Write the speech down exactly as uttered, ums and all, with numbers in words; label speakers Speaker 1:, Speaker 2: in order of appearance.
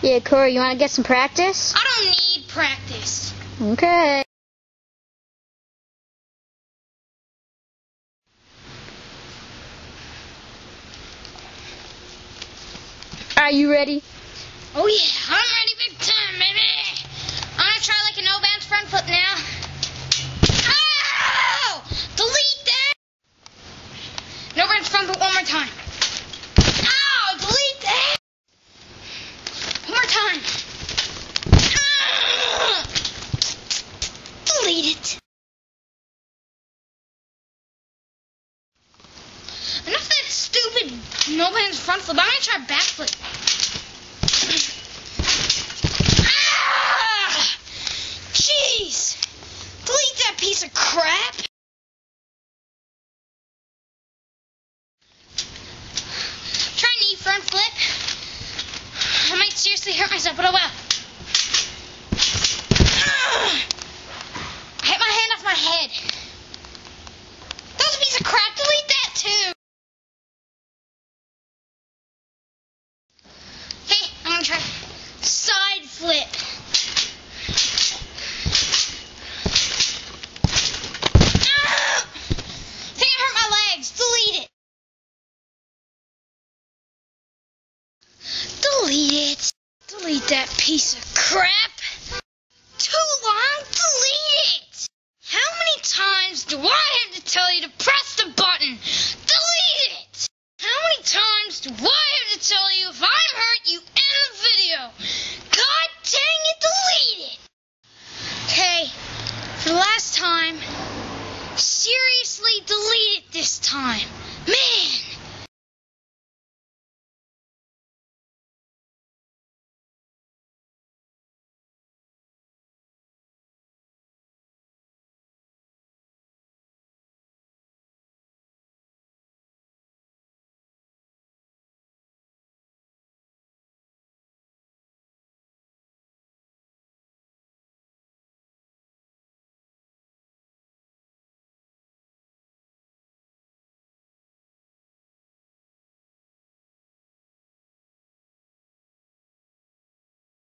Speaker 1: Yeah, Corey, you want to get some practice?
Speaker 2: I don't need practice.
Speaker 1: Okay. Are you ready?
Speaker 2: Oh yeah, I'm ready big time, baby. I'm gonna try like an no-bounce front flip now. Ow! Delete that! No-bounce front flip one more time. Ow! Delete that! One more time. Ow! Delete it. Enough of that stupid no-bounce front flip. I'm gonna try backflip. Piece of crap. Try knee front flip. I might seriously hurt myself, but oh well. I hit my hand off my head. That was a piece of crap. Delete that too. Okay, I'm gonna try side flip. Delete it. Delete that piece of crap. Too long? Delete it. How many times do I have to tell you to press the button? Delete it. How many times do I have to tell you if I'm hurt, you end the video? God dang it, delete it. Okay, for the last time, seriously delete it this time. Man.